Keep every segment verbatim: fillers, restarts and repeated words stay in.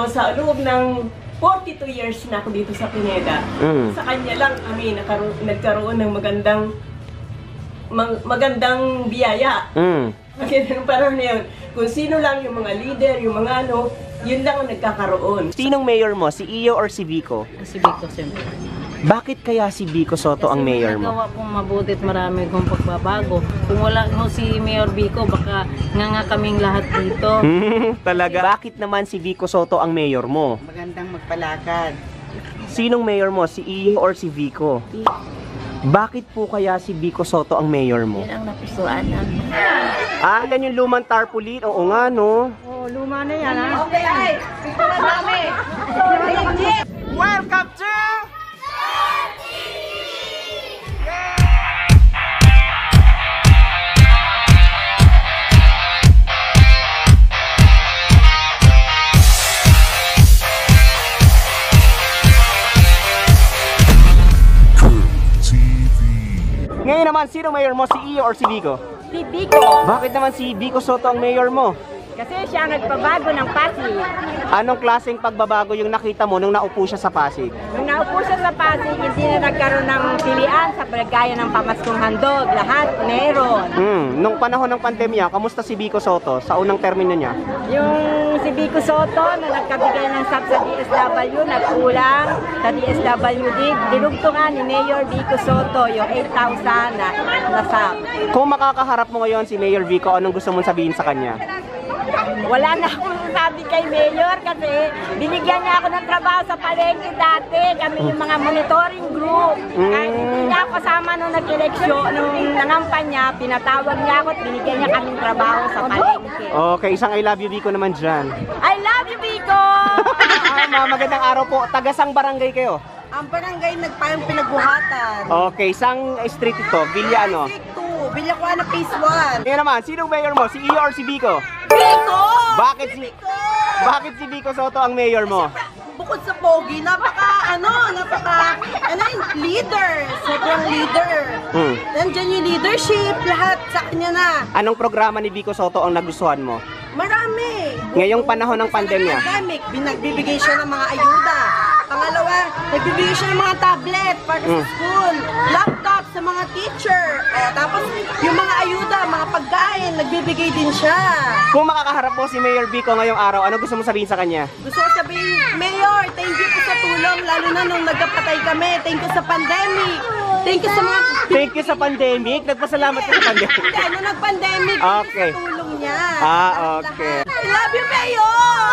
sa loob ng forty-two years na ako dito sa Pineda, mm. sa kanya lang kami nagkaroon ng magandang mag magandang biyaya. Mm. Kasi nung panahon na yun, kung sino lang yung mga leader, yung mga ano, yun lang ang nagkakaroon. Sinong mayor mo? Si Iyo or si Vico? Si Vico, siyempre. Bakit kaya si Vico Sotto ang mayor mo? Kasi nagawa pong mabuti at marami kong pagbabago. Kung wala mo si Mayor Vico, baka nga nga kaming lahat dito. Talaga? Bakit naman si Vico Sotto ang mayor mo? Magandang magpalakad. Sinong mayor mo? Si Iyo or si Vico? Bakit po kaya si Vico Sotto ang mayor mo? Yan ang napusuan namin. Ah, yan yung lumang tarpaulin. Oo nga, no? Oo, oh, luma na yan, ha? Okay, ay! Ito na dami! Welcome to... Ngayon naman, sino mayor mo? Si Iyo or si Vico? Si Vico. Bakit naman si Vico Sotto ang mayor mo? Kasi siya nagpabago ng Pasig. Anong klaseng pagbabago yung nakita mo nung naupo siya sa Pasig? Nung naupo siya sa Pasig, hindi na nagkaroon ng pilian sa gaya ng pamaskong handog. Lahat meron. Hmm. Nung panahon ng pandemya, kamusta si Vico Sotto sa unang termino niya? Yung si Vico Sotto na nagkabigay ng sub sa D S W, nagkulang sa D S W D. Dinugtungan ni Mayor Vico Sotto yung eight thousand na, na sub. Kung makakaharap mo ngayon si Mayor Vico, anong gusto mong sabihin sa kanya? Wala na akong sabi kay Mayor kasi binigyan niya ako ng trabaho sa palengke dati. Kami yung mga monitoring group. Mm. Kahit hindi niya ako kasama nung nag-eleksyon, nung nangampanya, pinatawag niya ako at binigyan niya kaming trabaho sa palengke. Okay, isang I love you Vico naman dyan. I love you, Vico! Ah, ma, magandang araw po. Tagasang barangay kayo? Ang barangay nagpayang pinagbuhatan. Okay, isang street ito? Villa ano? Villacuana Phase one. Ngayon naman, sinong mayor mo? Si Iyo or si Vico? Vico! Bakit si Vico! Bakit si Vico Sotto ang mayor mo? Bukod sa pogi, napaka ano, napaka ano yung leader, sobrang leader. Hmm. Nandiyan yung leadership, lahat sa kanya na. Anong programa ni Vico Sotto ang nagustuhan mo? Marami. Ngayong panahon ng pandemya. Pandemic, binagbibigay siya ng mga ayuda. Pangalawa, nagbibigay siya ng mga tablet para sa Mm. school, laptop sa mga teacher. Eh, tapos yung mga ayuda, mga pagkain, nagbibigay din siya. Kung makakaharap mo si Mayor Vico ngayong araw, ano gusto mo sabihin sa kanya? Gusto ko sabihin, Mayor, thank you po sa tulong, lalo na nung nagkapatay kami. Thank you sa pandemic. Thank you sa mga... Thank you sa pandemic. Nagpasalamat ka sa pandemic. Hindi, ano nag-pandemic, Okay. sa tulong niya. Ah, okay. I love you, Mayor!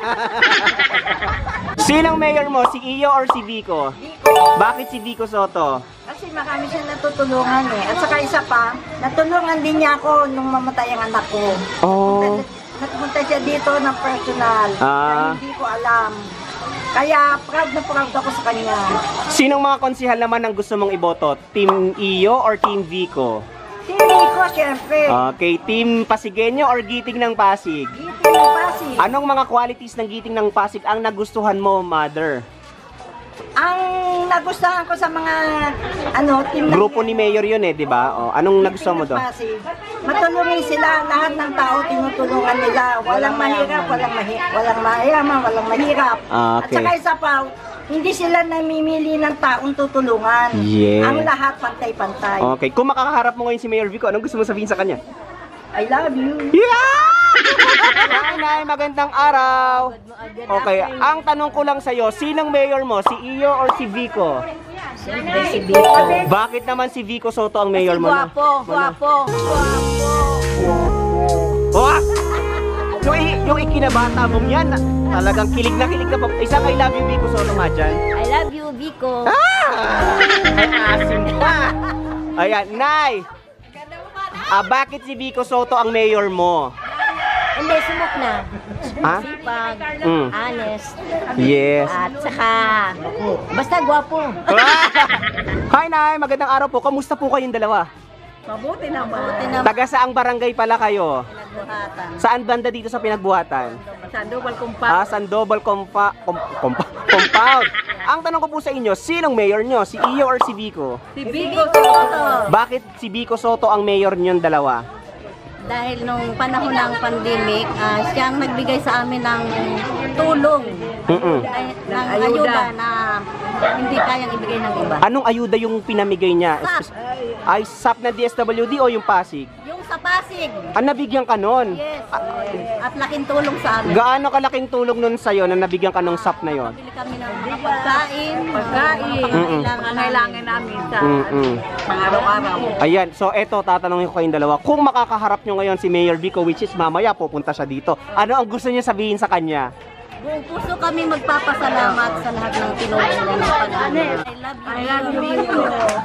Sinong mayor mo? Si Iyo or si Vico? Bakit si Vico Sotto? Kasi marami siya natutulungan eh. At saka isa pa, natulungan din niya ako nung mamatay ang anak ko. Oh. Nagpunta siya dito ng personal. Ah. Na hindi ko alam. Kaya proud na proud ako sa kanya. Sinong mga konsihal naman ang gusto mong iboto? Team Iyo or Team Vico? Si Vico, syempre. Okay, Team Pasigueño or Giting ng Pasig? Giting ng Pasig. Anong mga qualities ng Giting ng Pasig ang nagustuhan mo, Mother? Ang nagustuhan ko sa mga ano, team ng- Grupo ni Mayor yun eh, di ba? Oh, anong nagustuhan mo doon? Pasig. Matulungin sila, lahat ng tao tinutulungan nila. Walang mahirap, walang mahi walang mayaman, walang mahirap. Ah, At okay. saka isa pa, hindi sila namimili ng taong tutulungan. Yeah. Ang lahat pantay-pantay. Okay, kung makakaharap mo ngayon si Mayor Vico, anong gusto mo sabihin sa kanya? I love you. Yeah! Nay, Nay, magandang araw. Okay, ang tanong ko lang sa'yo, sinong mayor mo? Si Iyo or si Vico? Siyempre si Vico. Bakit naman si Vico Sotto ang mayor mo na? Guwapo, guwapo. Oh! Yung, i- yung ikinabata mong yan, talagang kilig na kilig ka pa. Isang I love you, Vico Sotto nga dyan. I love you, Vico. Ah! Ay, asim pa. Ayan, Nay. Ah, bakit si Vico Sotto ang mayor mo? Hindi, sumok na. Ha? Sipag, Mm. honest, Yes. at saka, basta guwapo. Hi, Nay. Magandang araw po. Kamusta po kayong dalawa? Mabuti na, mabuti na. Taga saang barangay pala kayo? Pinagbuhatan. Saan banda dito sa Pinagbuhatan? Sandoval Kumpa. Ah, Sandoval Compa com, compa Compound. Ang tanong ko po sa inyo, sinong mayor nyo? Si Iyo or si Vico? Si Vico Sotto. Bakit si Vico Sotto ang mayor nyo dalawa? dahil nung panahon ng pandemic, ah, siyang nagbigay sa amin ng tulong, Mm-mm. ay- ng ayuda na hindi kayang ibigay ng iba. Anong ayuda yung pinamigay niya? S A P. Ay, S A P na D S W D o yung Pasig? Yung sa Pasig, Ah, nabigyan ka nun? yes, at laking tulong sa amin. Gaano kalaking tulong nun sa'yo na nabigyan ka ng S A P na yon? Bili kami ng mga pagkain, Pagkain, pangangailangan kailangan namin sa Mm-mm. pang-araw-araw. Ayan, so eto, tatanungin ko kayong dalawa. Kung makakaharap nyo ngayon si Mayor Vico, which is mamaya pupunta siya dito, ano ang gusto niya sabihin sa kanya? Buong puso kami magpapasalamat sa lahat ng tinulong niya ng panahon. I love you, Vico.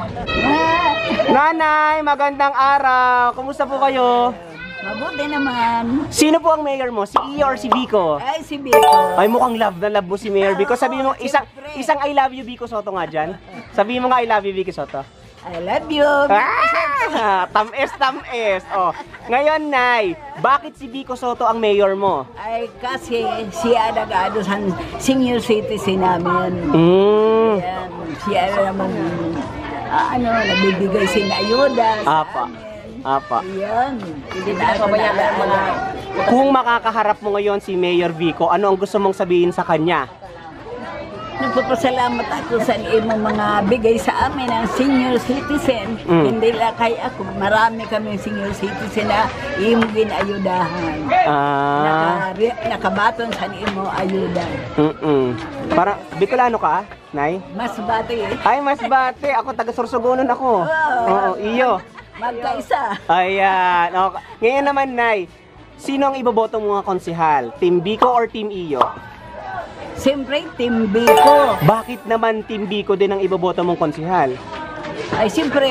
Nanay, magandang araw. Kumusta po kayo? Mabuti naman. Sino po ang mayor mo? Si Iyo or si Vico? Ay, si Vico. Ay, mukhang love na love mo si Mayor Vico. Sabihin mo, isang, isang I love you Vico Soto nga dyan. Sabihin mo nga I love you Vico Soto. I love you. Ah! Tamis, tamis. Oh. Ngayon, Nay, bakit si Vico Soto ang mayor mo? Ay, kasi siya nag-ano sa senior citizen namin. Mm. Yan, siya naman, ah, ano, nabibigay sila ayuda. sa Apa. amin. Apa. Yan. Hindi na ako Pabayaan ang mga Kung makakaharap mo ngayon si Mayor Vico, ano ang gusto mong sabihin sa kanya? Nagpapasalamat ako sa imong mga bigay sa amin ng senior citizen. Mm. Hindi lang kay ako, marami kaming senior citizen na imong ginayudahan. Ah. Naka, nakabaton sa imo ayuda. Mm-mm. Para, Bicolano ka, Nay? Mas bati eh. Ay, mas bate. Ako, taga Sorsogonon ako. Oo, iyo. Magkaisa. Ayan. Okay. Ngayon naman, Nay, sino ang iboboto mo nga konsihal? Team Vico or Team Iyo? Siyempre, Team Vico. Bakit naman Team Vico din ang iboboto mong konsihal? Ay, siyempre,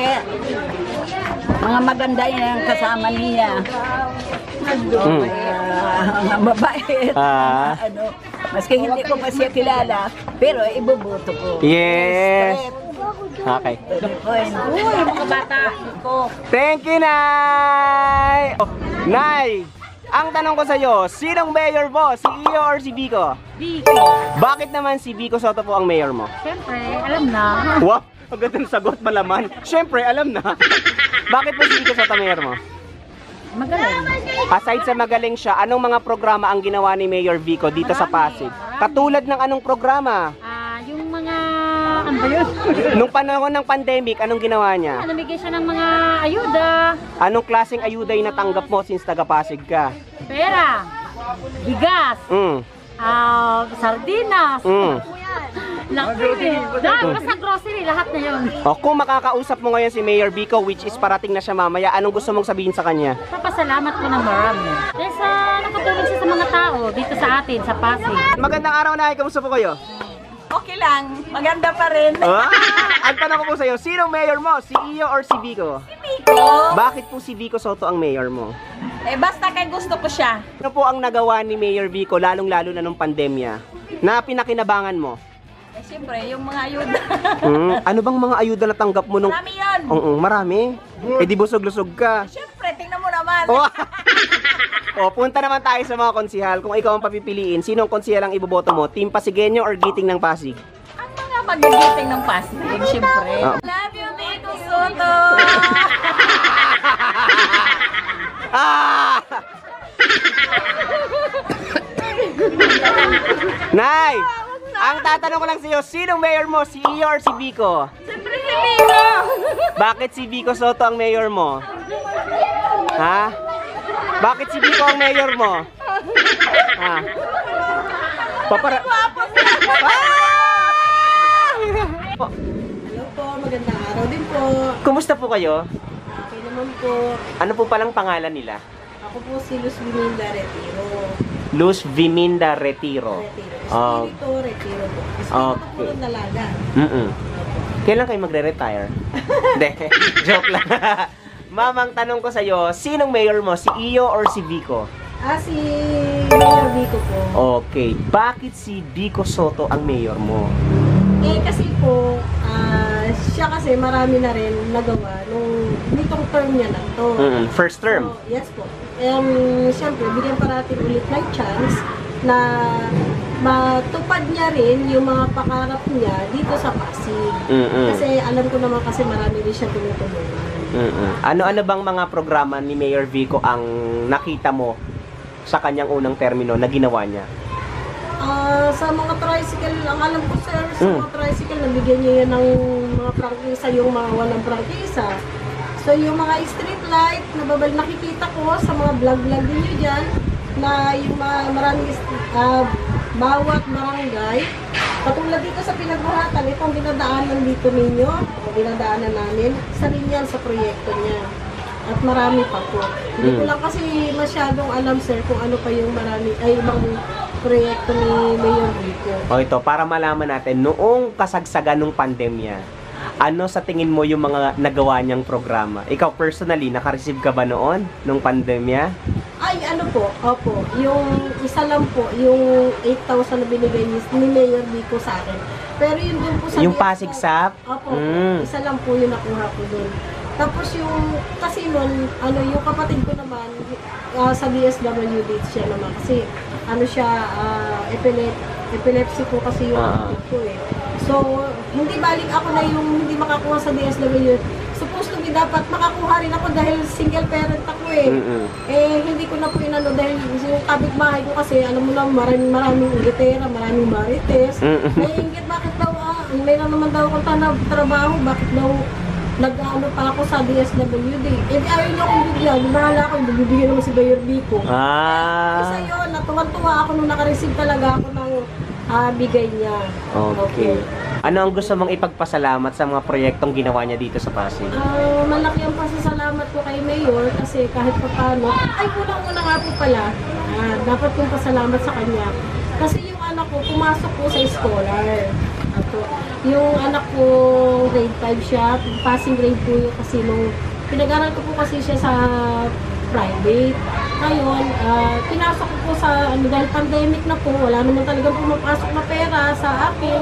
mga maganda yan ang kasama niya. Mm. Ah, mga mabait. Ah. Ano, maski hindi ko pa siya kilala, pero iboboto ko. Yes. Okay. To the point. Uy, mga bata ko. Thank you, Nay! Oh, Nay, ang tanong ko sa'yo, sinong mayor mo? Si Iyo or si Vico? Vico. Bakit naman si Vico Soto po ang mayor mo? Siyempre, alam na. Wow, ang ganda ng sagot, malaman. Siyempre, alam na. Bakit po si Vico Soto mayor mo? Magaling. Aside sa magaling siya, anong mga programa ang ginawa ni Mayor Vico dito sa Pasig? Katulad ng anong programa? Ah, yung mga, ano ba yun? Nung panahon ng pandemic, anong ginawa niya? Namigay siya ng mga ayuda, Anong klaseng ayuda yung natanggap mo since taga Pasig ka? pera, bigas, Mm. ah, sardinas, Mm. laki. Dahil basta grocery, lahat na yun. O, kung makakausap mo ngayon si Mayor Vico, which is parating na siya mamaya, anong gusto mong sabihin sa kanya? Papasalamat ko ng marami. Dahil sa nakatulong siya sa mga tao dito sa atin, sa Pasig. Magandang araw, Nay. Kamusta po kayo? Okay lang, maganda pa rin. Ah, ang tanong ko po sa'yo, sinong mayor mo? Si Iyo or si Vico? Vico, Bakit po si Vico Soto ang mayor mo? eh basta kay gusto ko siya. Ano po ang nagawa ni Mayor Vico, lalong-lalo na nung pandemya, na pinakinabangan mo? Eh siyempre, yung mga ayuda. Hmm, ano bang mga ayuda na tanggap mo nung... Marami yun. Oo, marami. Eh di busog-lusog ka. Siyempre, tingnan mo naman. Oh. Oh, punta naman tayo sa mga konsihal. Kung ikaw ang papipiliin, sino ang konsihal ang iboboto mo? Team Pasigueño or Giting ng Pasig? Ang mga magigiting ng Pasig, siyempre. Ah. Love you, Vico Soto. Ah! Nay! Ang tatanong ko lang sa iyo, sinong mayor mo? Si Iyo or si Vico? Siyempre si Vico. Bakit si Vico Soto ang mayor mo? Ha? Bakit si Vico ang mayor mo? Ha? Papara... Ah! Hello po, magandang araw din po. Kumusta po kayo? Okay naman po. Ano po palang pangalan nila? Ako po si Luz Viminda Retiro. Luz Viminda Retiro. Retiro. Oh. Espiritu Retiro po. Espiritu Okay. po ng dalaga. Mm-mm. Kailan kayo magre-retire? Hindi, joke lang. Mamang tanong ko sa'yo, sinong mayor mo? Si Iyo or si Vico? Ah, si Mayor Vico po. Okay, bakit si Vico Soto ang mayor mo? Eh, kasi po, ah, siya kasi marami na rin nagawa nung nitong term niya na to. Mm-mm. First term? So, yes po. Um, Siyempre, bigyan pa natin ulit ng chance na matupad niya rin yung mga pakarap niya dito sa Pasig. Mm-mm. Kasi alam ko naman kasi marami rin siya tinutulungan. Mm-mm. Ano-ano bang mga programa ni Mayor Vico ang nakita mo sa kanyang unang termino na ginawa niya? Ah, sa mga tricycle, ang alam ko sir, sa Mm. mga tricycle, nabigyan niya yan ng mga prangkisa, yung mga walang prangkisa. So yung mga street light, nababal nakikita ko sa mga vlog-vlog ninyo dyan, na yung mga maraming ah, bawat barangay, katulad dito sa Pinagbuhatan, itong dinadaanan dito ninyo, o dinadaanan namin, isa rin yan sa proyekto niya. At marami pa po. Hindi ko Mm. lang kasi masyadong alam sir kung ano pa yung marami, ay ibang proyekto ni Mayor Vico. O ito, para malaman natin, noong kasagsagan ng pandemya, ano sa tingin mo yung mga nagawa niyang programa? Ikaw personally, naka-receive ka ba noon, nung pandemya? Ay, ano po, opo, yung isa lang po, yung eight thousand na binigay ni, ni Mayor Vico sa akin. Pero yun dun po sa... Yung Pasig Sap? Opo, Mm. isa lang po yung nakuha ko dun. Tapos yung, kasi nun, ano, yung kapatid ko naman, ah, sa D S W D siya naman. Kasi, ano siya, uh, epilep epilepsy po kasi yung Ah. kapatid ko eh. So, hindi balik ako na yung hindi makakuha sa D S W. Supposed to be dapat makakuha rin ako dahil single parent ako eh. Mm-mm. Eh, hindi ko na po inano dahil yung kapitbahay ko kasi, alam mo lang, maraming maraming ingitera, maraming marites. Mm-mm. Naiingit, bakit daw, ah, may na naman daw akong tanab, trabaho, bakit daw nag-ano pa ako sa D S W D. Eh, di ayaw niyo akong bigyan, bahala ako, bibigyan naman si Mayor Vico. Isa Ah, yun, natuwan-tuwa ako nung nakareceive talaga ako ng ah, bigay niya. okay. Ano ang gusto mong ipagpasalamat sa mga proyektong ginawa niya dito sa Pasig? Ah, malaki ang pasasalamat ko kay Mayor kasi kahit pa paano, ay kulang-una nga po pala, ah, dapat kong pasalamat sa kanya. Kasi yung anak ko, pumasok po sa scholar. Ato, yung anak ko, grade five siya, passing grade po yun kasi nung pinag-aral ko po kasi siya sa private. Ngayon, ah, pinasok ko po sa, ano, dahil pandemic na po, wala naman talagang pumapasok na pera sa akin.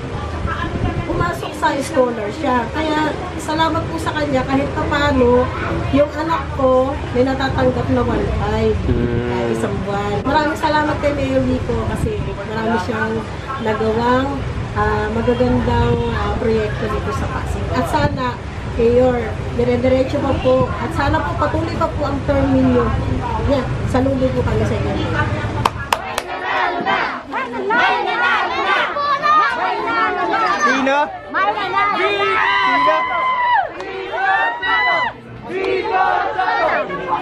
Pumasok sa scholar siya. Kaya salamat po sa kanya kahit pa paano yung anak ko may natatanggap na one five Mm. uh, isang buwan. Maraming salamat kay Mayor Vico kasi marami siyang nagawang ah, magagandang ah, proyekto dito sa Pasig. At sana, Mayor, dire-diretso pa po at sana po patuloy pa po ang term ninyo. Yan, saludo po kami sa inyo. Sino? Sino?